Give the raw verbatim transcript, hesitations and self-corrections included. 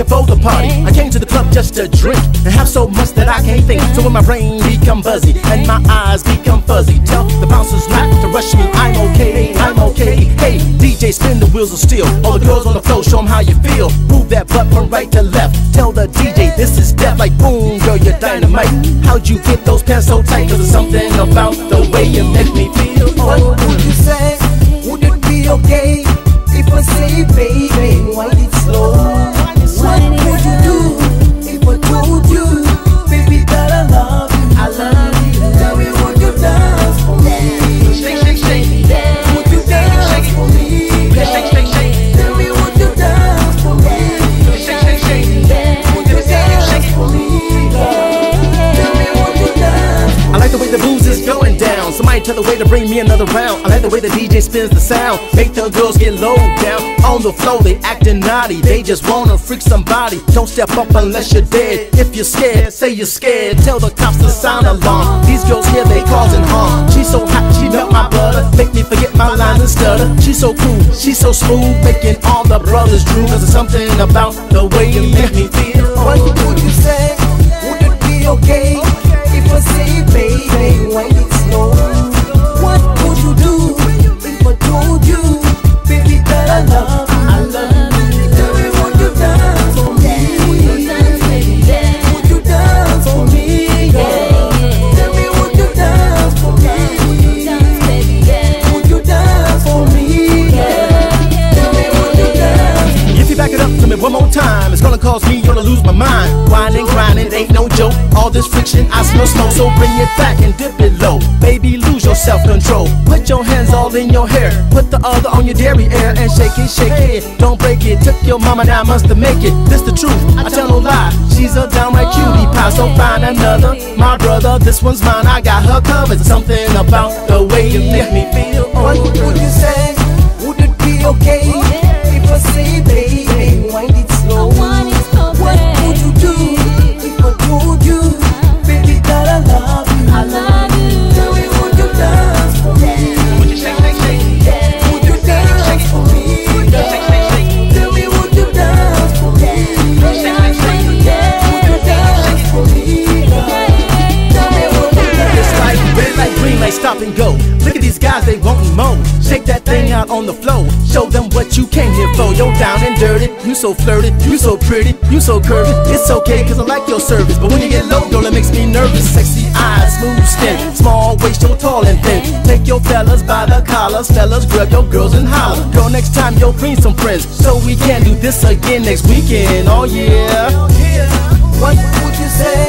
looking for the party. I came to the club just to drink and have so much that I can't think. So when my brain become buzzy and my eyes become fuzzy, tell the bouncers not to rush me. I'm okay, I'm okay. Hey, D J, spin the wheels of steel. All the girls on the floor, show them how you feel. Move that butt from right to left. Tell the D J this is death. Like boom, girl, you're dynamite. How'd you get those pants so tight? Cause there's something about the way you make me feel. What would you say? Would it be okay if I say, baby, wind it slow? What would you do if I told you, baby, that I love you? I love you. Tell me, would you dance for me? Shake, shake, shake. Would you dance for me? Shake, shake, shake. Tell me, would you dance for me? Shake, shake, shake. Would you dance for me? Tell me, would you dance for me? I like the way the booze is going down. Somebody tell the way to bring me another round. I like the way the D J spins the sound. Make the girls get low down on the floor. They acting naughty. They just wanna freak somebody. Don't step up unless you're dead. If you're scared, say you're scared. Tell the cops to sound alarm. These girls here, they causing harm. She's so hot, she melt my butter. Make me forget my lines and stutter. She's so cool, she's so smooth, making all the brothers drool. Cause there's something about the way you make me feel. What would you say? Would it be okay if I say, baby, wind it slow? What would you do if I told you, baby, that I love you? I love you. Tell me, would you dance for me? Would you dance for me? Tell me, would you dance for me? Would you dance for me? Tell me, would you dance? If you back it up to me one more time, it's gonna cause me to lose my mind. Whining, grinding, ain't no joke. All this friction, I smell smoke. So bring it back and dip it low. Baby, lose your self-control. Put your hands all in your hair. Put the other on your derriere and shake it, shake it. Don't break it. Took your mama down, must to make it. This the truth, I tell no lie. She's a downright cutie pie, so find another. My brother, this one's mine. I got her covered. Something about the way you make me feel. What would you say? Would it be okay if I say, baby, wind it slow? What would you do if I told you, baby, that I love you? I love you. Tell me, would you dance for me? Would you shake, shake, shake? Would you dance for me? Shake, shake, shake. Tell me, would you dance for me? Shake, shake, shake. Would you dance for me? Tell me, would you dance? It's like red light, green light, stop and go. Look at these guys, they wantin' more. Shake that thing out on the floor. Show them what you came here for. You're down and dirty, you so flirty, you so pretty, you so curvy. It's okay, cause I like your service. But when you get low, girl, it makes me nervous. Sexy eyes, smooth skin, small waist, so tall and thin. Take your fellas by the collars, fellas, grab your girls and holler. Girl, next time you'll bring some friends, so we can do this again next weekend. Oh yeah. What would you say